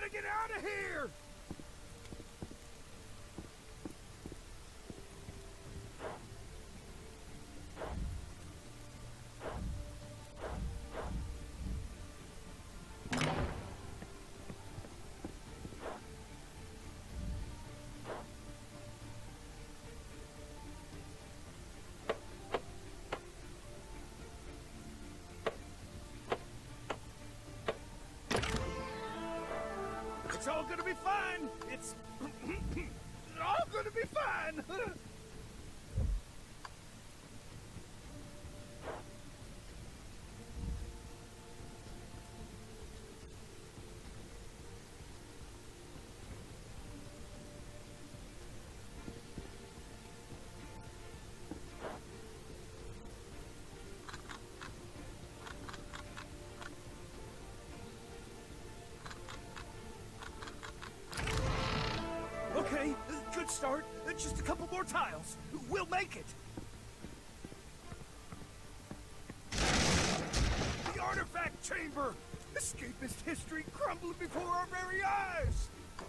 gotta get out of here! It's all gonna be fine. It's all gonna be fine. Okay, good start. Just a couple more tiles. We'll make it. The artifact chamber! Escapist history crumbling before our very eyes!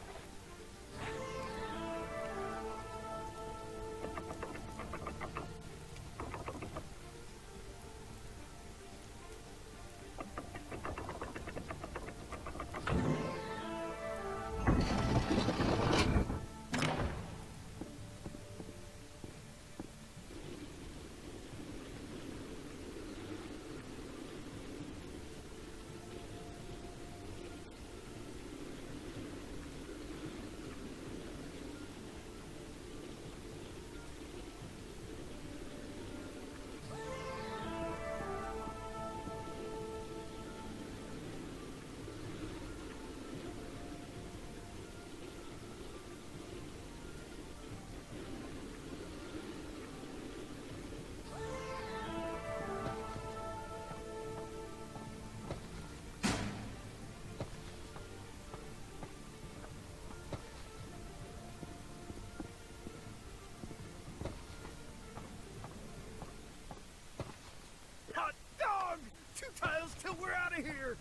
Hot dog! 2 tiles till we're out of here!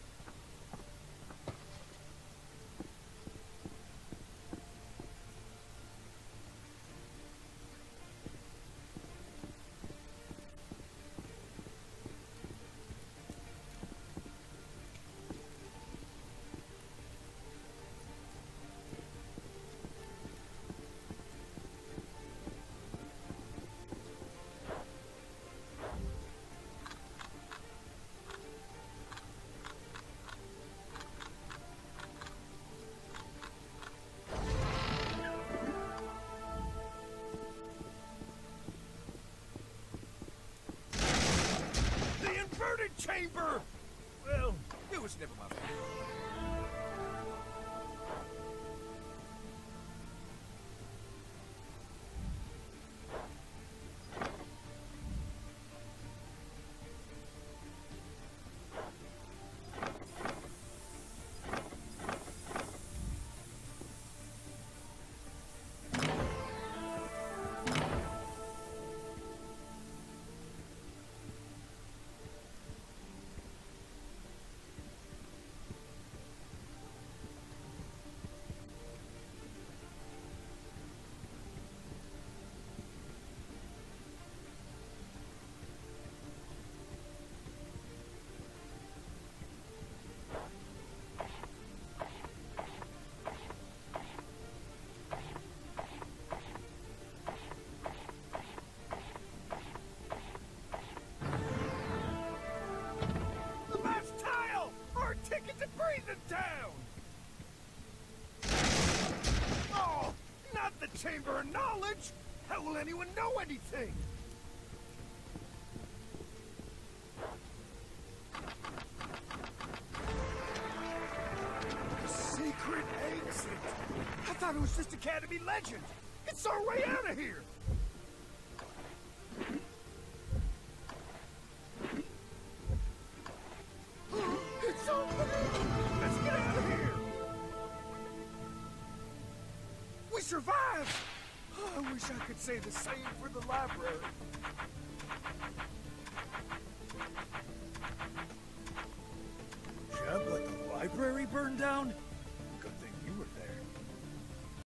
Chamber! Well, it was never my fault. Ticket to Breathing Town! Oh, not the Chamber of Knowledge! How will anyone know anything? The secret exit! I thought it was just Academy legend! It's our way out of here! It's open! Let's get out of here! We survived! Oh, I wish I could say the same for the library. Jeb, let the library burn down?